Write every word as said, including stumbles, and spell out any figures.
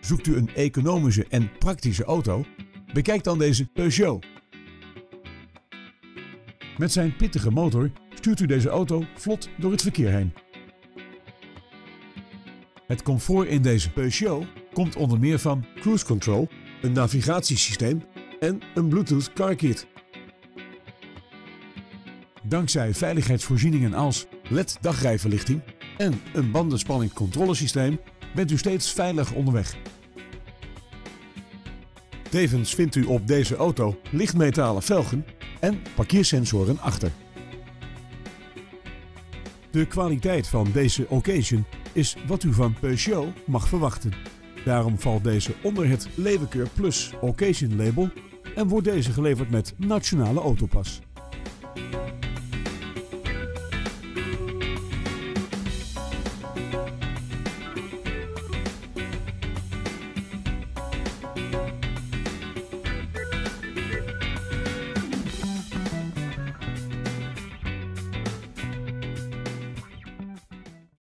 Zoekt u een economische en praktische auto? Bekijk dan deze Peugeot. Met zijn pittige motor stuurt u deze auto vlot door het verkeer heen. Het comfort in deze Peugeot komt onder meer van cruise control, een navigatiesysteem en een Bluetooth car kit. Dankzij veiligheidsvoorzieningen als L E D dagrijverlichting en een bandenspanningscontrolesysteem bent u steeds veilig onderweg. Tevens vindt u op deze auto lichtmetalen velgen en parkeersensoren achter. De kwaliteit van deze occasion is wat u van Peugeot mag verwachten. Daarom valt deze onder het Leeuwenkeur Plus Occasion label en wordt deze geleverd met Nationale Autopas.